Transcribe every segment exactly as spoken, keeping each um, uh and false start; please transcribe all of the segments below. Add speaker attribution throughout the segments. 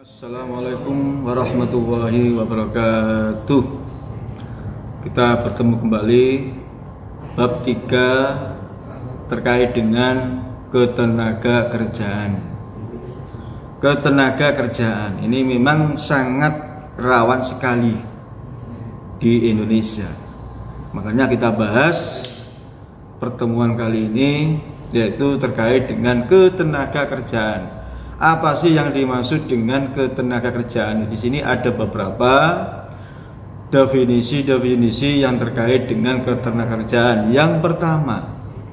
Speaker 1: Assalamualaikum warahmatullahi wabarakatuh. Kita bertemu kembali bab tiga terkait dengan ketenaga kerjaan. Ketenaga kerjaan ini memang sangat rawan sekali di Indonesia. Makanya kita bahas pertemuan kali ini yaitu terkait dengan ketenaga kerjaan. Apa sih yang dimaksud dengan ketenaga kerjaan? Di sini ada beberapa definisi-definisi yang terkait dengan ketenaga kerjaan. Yang pertama,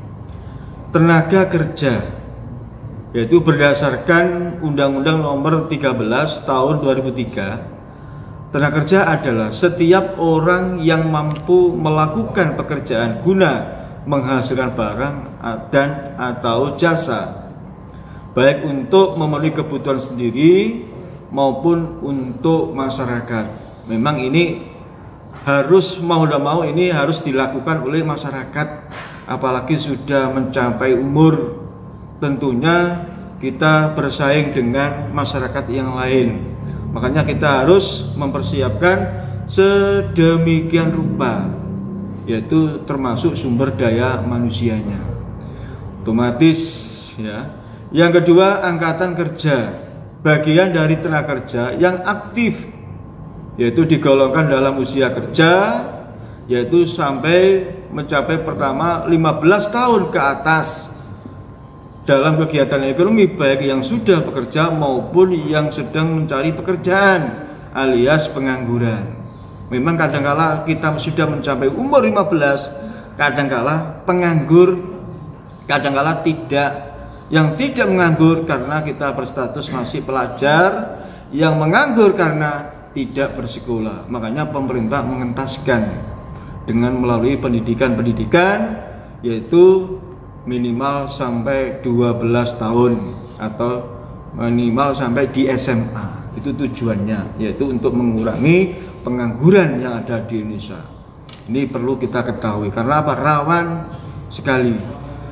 Speaker 1: tenaga kerja, yaitu berdasarkan Undang-Undang Nomor tiga belas Tahun dua ribu tiga. Tenaga kerja adalah setiap orang yang mampu melakukan pekerjaan guna menghasilkan barang dan atau jasa, baik untuk memenuhi kebutuhan sendiri maupun untuk masyarakat. Memang ini harus mau tidak mau ini harus dilakukan oleh masyarakat, apalagi sudah mencapai umur. Tentunya kita bersaing dengan masyarakat yang lain. Makanya kita harus mempersiapkan sedemikian rupa, yaitu termasuk sumber daya manusianya. Otomatis ya. Yang kedua, angkatan kerja, bagian dari tenaga kerja yang aktif, yaitu digolongkan dalam usia kerja, yaitu sampai mencapai pertama lima belas tahun ke atas dalam kegiatan ekonomi, baik yang sudah bekerja maupun yang sedang mencari pekerjaan alias pengangguran. Memang kadangkala kita sudah mencapai umur lima belas, kadangkala penganggur, kadangkala tidak. Yang tidak menganggur karena kita berstatus masih pelajar, yang menganggur karena tidak bersekolah. Makanya pemerintah mengentaskan dengan melalui pendidikan-pendidikan, yaitu minimal sampai dua belas tahun atau minimal sampai di S M A. Itu tujuannya, yaitu untuk mengurangi pengangguran yang ada di Indonesia. Ini perlu kita ketahui karena apa? Rawan sekali.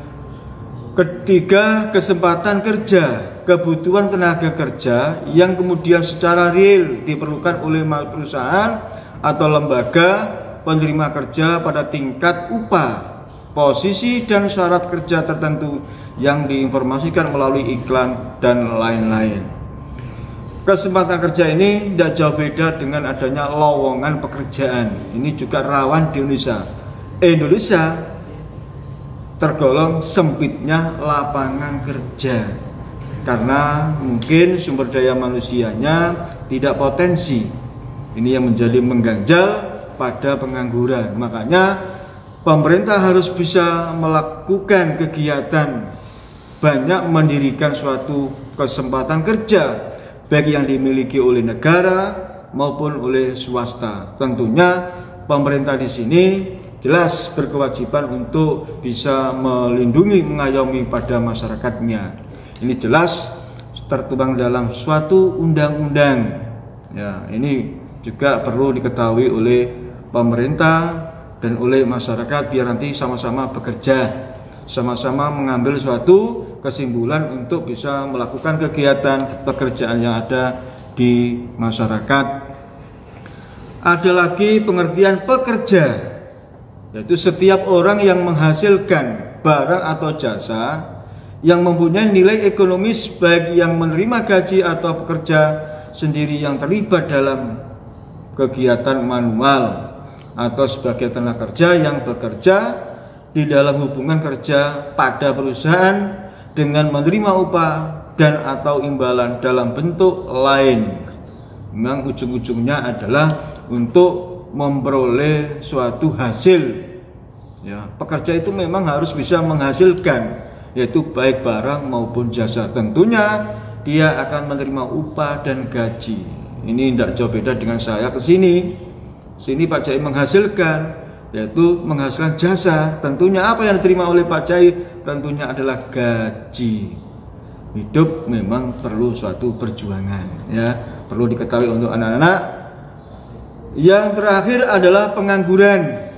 Speaker 1: Ketiga, kesempatan kerja, kebutuhan tenaga kerja yang kemudian secara real diperlukan oleh perusahaan atau lembaga penerima kerja pada tingkat upah, posisi dan syarat kerja tertentu yang diinformasikan melalui iklan dan lain-lain. Kesempatan kerja ini tidak jauh beda dengan adanya lowongan pekerjaan. Ini juga rawan di Indonesia. Indonesia tergolong sempitnya lapangan kerja karena mungkin sumber daya manusianya tidak potensi. Ini yang menjadi mengganjal pada pengangguran. Makanya pemerintah harus bisa melakukan kegiatan banyak mendirikan suatu kesempatan kerja, baik yang dimiliki oleh negara maupun oleh swasta. Tentunya pemerintah di sini jelas berkewajiban untuk bisa melindungi, mengayomi pada masyarakatnya. Ini jelas tertuang dalam suatu undang-undang. Ya, ini juga perlu diketahui oleh pemerintah dan oleh masyarakat biar nanti sama-sama bekerja, sama-sama mengambil suatu kesimpulan untuk bisa melakukan kegiatan pekerjaan yang ada di masyarakat. Ada lagi pengertian pekerja, yaitu setiap orang yang menghasilkan barang atau jasa yang mempunyai nilai ekonomis, baik yang menerima gaji atau pekerja sendiri yang terlibat dalam kegiatan manual atau sebagai tenaga kerja yang bekerja di dalam hubungan kerja pada perusahaan dengan menerima upah dan atau imbalan dalam bentuk lain. Memang ujung-ujungnya adalah untuk memperoleh suatu hasil. Ya, pekerja itu memang harus bisa menghasilkan, yaitu baik barang maupun jasa. Tentunya dia akan menerima upah dan gaji. Ini tidak jauh beda dengan saya ke sini. Sini Pak Jai menghasilkan, yaitu menghasilkan jasa. Tentunya apa yang diterima oleh Pak Jai? Tentunya adalah gaji. Hidup memang perlu suatu perjuangan, ya. Perlu diketahui untuk anak-anak. Yang terakhir adalah pengangguran.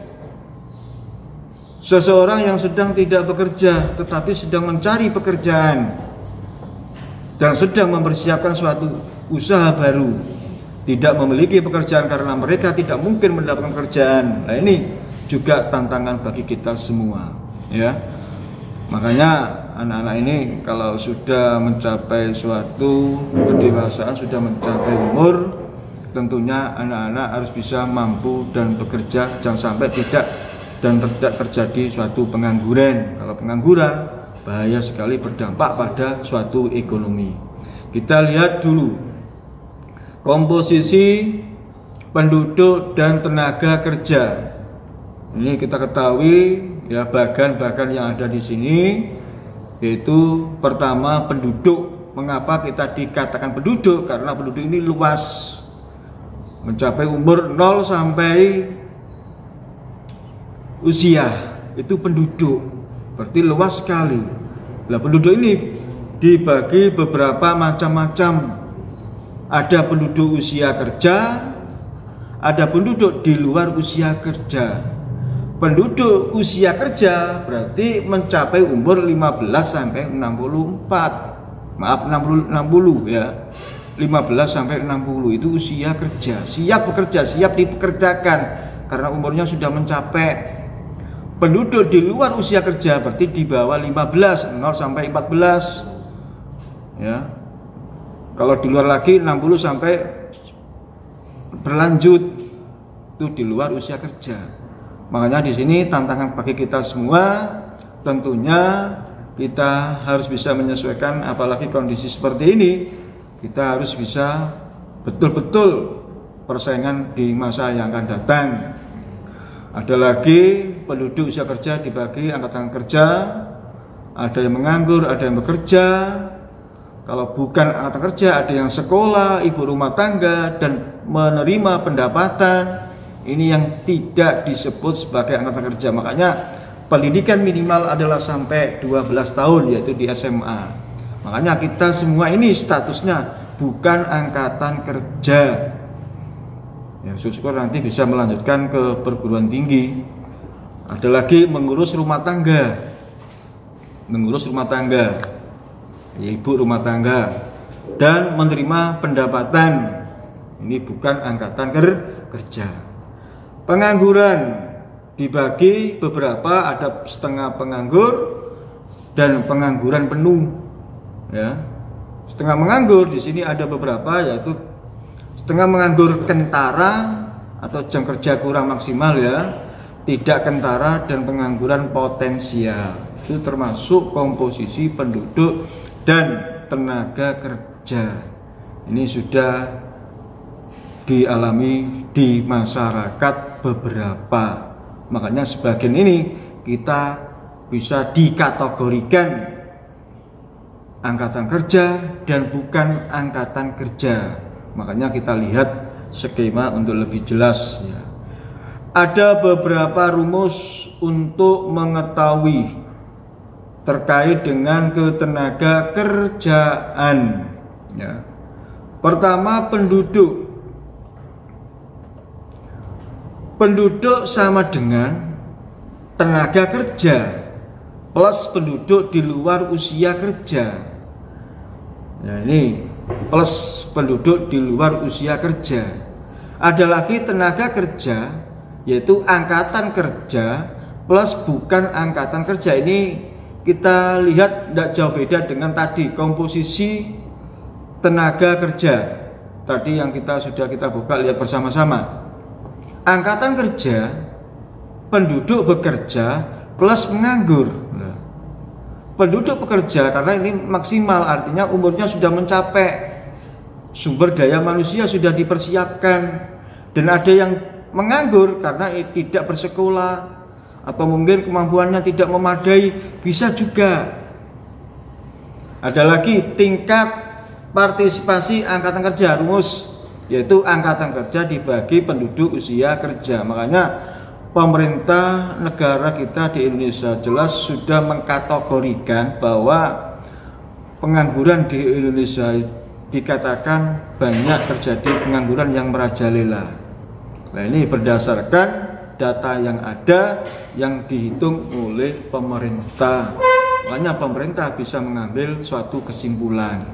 Speaker 1: Seseorang yang sedang tidak bekerja tetapi sedang mencari pekerjaan dan sedang mempersiapkan suatu usaha baru, tidak memiliki pekerjaan karena mereka tidak mungkin mendapatkan pekerjaan. Nah, ini juga tantangan bagi kita semua, ya. Makanya anak-anak ini kalau sudah mencapai suatu kedewasaan, sudah mencapai umur, tentunya anak-anak harus bisa mampu dan bekerja, jangan sampai tidak dan tidak terjadi suatu pengangguran. Kalau pengangguran bahaya sekali, berdampak pada suatu ekonomi. Kita lihat dulu komposisi penduduk dan tenaga kerja. Ini kita ketahui ya, bagan-bagan yang ada di sini, yaitu pertama penduduk. Mengapa kita dikatakan penduduk? Karena penduduk ini luas, mencapai umur nol sampai usia, itu penduduk, berarti luas sekali. Nah, penduduk ini dibagi beberapa macam-macam. Ada penduduk usia kerja, ada penduduk di luar usia kerja. Penduduk usia kerja berarti mencapai umur lima belas sampai enam puluh empat. Maaf, enam puluh, enam puluh ya. lima belas sampai enam puluh itu usia kerja, siap bekerja, siap dipekerjakan karena umurnya sudah mencapai. Penduduk di luar usia kerja berarti di bawah lima belas, nol sampai empat belas. Ya. Kalau di luar lagi enam puluh sampai berlanjut, itu di luar usia kerja. Makanya di sini tantangan bagi kita semua, tentunya kita harus bisa menyesuaikan, apalagi kondisi seperti ini, kita harus bisa betul-betul persaingan di masa yang akan datang. Ada lagi penduduk usia kerja dibagi angkatan kerja, ada yang menganggur, ada yang bekerja. Kalau bukan angkatan kerja, ada yang sekolah, ibu rumah tangga, dan menerima pendapatan. Ini yang tidak disebut sebagai angkatan kerja. Makanya pendidikan minimal adalah sampai dua belas tahun, yaitu di S M A. Makanya kita semua ini statusnya bukan angkatan kerja. Ya, syukur nanti bisa melanjutkan ke perguruan tinggi. Ada lagi mengurus rumah tangga. Mengurus rumah tangga, ya, ibu rumah tangga, dan menerima pendapatan. Ini bukan angkatan kerja. Pengangguran dibagi beberapa, ada setengah penganggur dan pengangguran penuh. Ya, setengah menganggur di sini ada beberapa, yaitu setengah menganggur kentara atau jam kerja kurang maksimal, ya, tidak kentara, dan pengangguran potensial. Itu termasuk komposisi penduduk dan tenaga kerja. Ini sudah dialami di masyarakat beberapa. Makanya sebagian ini kita bisa dikategorikan angkatan kerja dan bukan angkatan kerja. Makanya kita lihat skema untuk lebih jelas, ya. Ada beberapa rumus untuk mengetahui terkait dengan ketenaga kerjaan, ya. Pertama, penduduk. Penduduk sama dengan tenaga kerja plus penduduk di luar usia kerja. Ya, ini plus penduduk di luar usia kerja. Ada lagi tenaga kerja, yaitu angkatan kerja plus bukan angkatan kerja. Ini kita lihat tidak jauh beda dengan tadi komposisi tenaga kerja tadi yang kita sudah kita buka, lihat bersama-sama. Angkatan kerja, penduduk bekerja plus menganggur. Nah, penduduk bekerja karena ini maksimal, artinya umurnya sudah mencapai, sumber daya manusia sudah dipersiapkan. Dan ada yang menganggur karena tidak bersekolah atau mungkin kemampuannya tidak memadai, bisa juga. Ada lagi tingkat partisipasi angkatan kerja, rumus, yaitu angkatan kerja dibagi penduduk usia kerja. Makanya pemerintah negara kita di Indonesia jelas sudah mengkategorikan bahwa pengangguran di Indonesia dikatakan banyak terjadi pengangguran yang merajalela. Nah, ini berdasarkan data yang ada yang dihitung oleh pemerintah. Makanya pemerintah bisa mengambil suatu kesimpulan.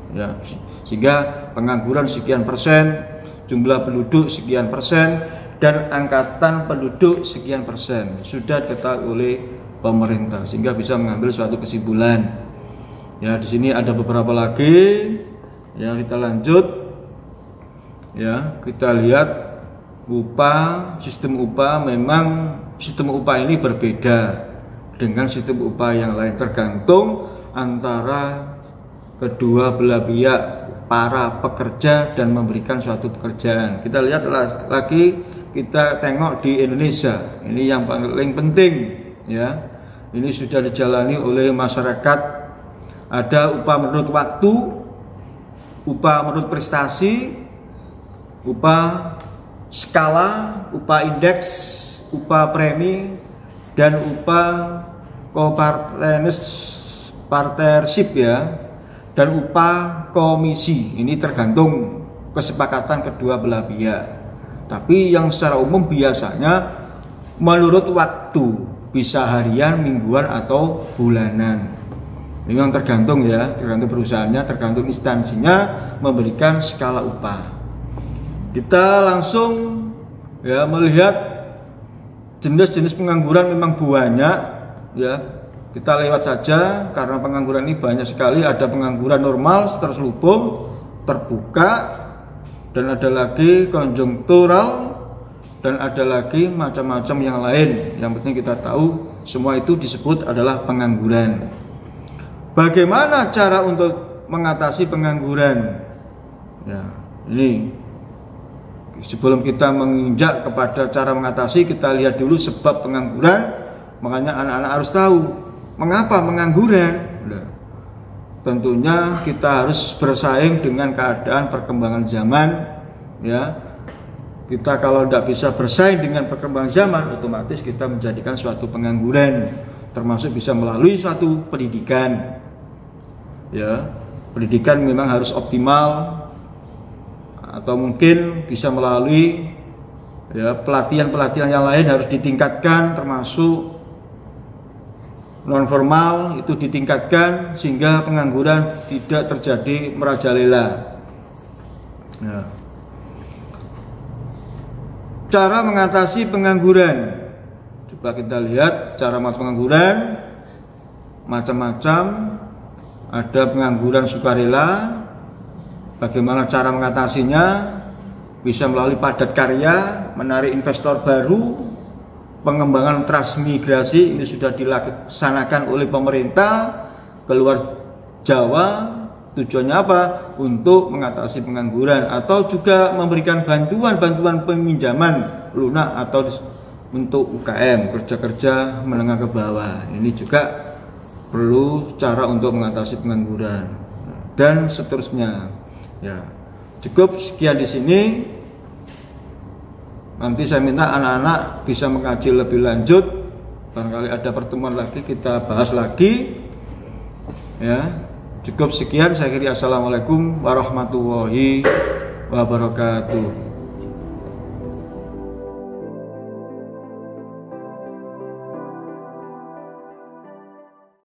Speaker 1: ya, sehingga pengangguran sekian persen, jumlah penduduk sekian persen, dan angkatan penduduk sekian persen sudah diketahui oleh pemerintah, sehingga bisa mengambil suatu kesimpulan. Ya, di sini ada beberapa lagi. Ya, kita lanjut. Ya, kita lihat upah, sistem upah. Memang sistem upah ini berbeda dengan sistem upah yang lain, tergantung antara kedua belah pihak, para pekerja dan memberikan suatu pekerjaan. Kita lihat lagi, kita tengok di Indonesia. Ini yang paling penting, ya. Ini sudah dijalani oleh masyarakat. Ada upah menurut waktu, upah menurut prestasi, upah skala, upah indeks, upah premi, dan upah partnership, ya, dan upah komisi. Ini tergantung kesepakatan kedua belah pihak. Tapi yang secara umum biasanya menurut waktu, bisa harian, mingguan, atau bulanan. Memang tergantung, ya, tergantung perusahaannya, tergantung instansinya memberikan skala upah. Kita langsung, ya, melihat jenis-jenis pengangguran memang banyak, ya. Kita lewat saja karena pengangguran ini banyak sekali. Ada pengangguran normal, terselubung, terbuka, dan ada lagi konjunktural, dan ada lagi macam-macam yang lain. Yang penting kita tahu semua itu disebut adalah pengangguran. Bagaimana cara untuk mengatasi pengangguran? Ya, ini sebelum kita menginjak kepada cara mengatasi, kita lihat dulu sebab pengangguran. Makanya anak-anak harus tahu mengapa pengangguran. Nah, tentunya kita harus bersaing dengan keadaan perkembangan zaman, ya. Kita kalau tidak bisa bersaing dengan perkembangan zaman, otomatis kita menjadikan suatu pengangguran, termasuk bisa melalui suatu pendidikan. Ya, pendidikan memang harus optimal, atau mungkin bisa melalui, ya, pelatihan-pelatihan yang lain harus ditingkatkan, termasuk non formal itu ditingkatkan sehingga pengangguran tidak terjadi merajalela. Nah, cara mengatasi pengangguran, coba kita lihat cara mengatasi pengangguran macam-macam. Ada pengangguran sukarela. Bagaimana cara mengatasinya? Bisa melalui padat karya, menarik investor baru, pengembangan transmigrasi. Ini sudah dilaksanakan oleh pemerintah keluar Jawa. Tujuannya apa? Untuk mengatasi pengangguran, atau juga memberikan bantuan-bantuan peminjaman lunak atau untuk U K M, kerja-kerja menengah ke bawah. Ini juga perlu cara untuk mengatasi pengangguran, dan seterusnya. Ya, cukup sekian di sini. Nanti saya minta anak-anak bisa mengkaji lebih lanjut. Barangkali ada pertemuan lagi, kita bahas lagi. Ya, cukup sekian. Saya kira assalamualaikum warahmatullahi wabarakatuh.